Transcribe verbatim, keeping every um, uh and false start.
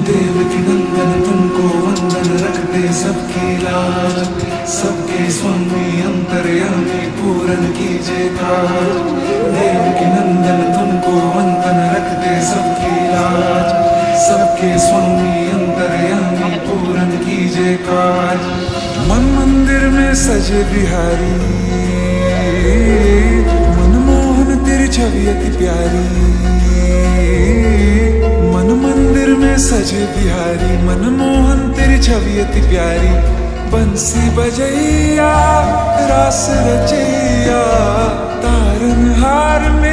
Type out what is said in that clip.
देवकी नंदन तुमको वंदन रखते सबकी लाज, सबके स्वामी अंतर्यामी पूरन कीजिए काज। देवकी नंदन तुमको वंदन रखते सबकी लाज, सबके स्वामी अंतर्यामी पूरन कीजिए काज। मन मंदिर में सजे बिहारी, मनमोहन तेरी छवि अति प्यारी। मन मंदिर में सजे बिहारी, मनमोहन तेरी छवि अति प्यारी। बंसी बजैया रास रचैया, तारन हार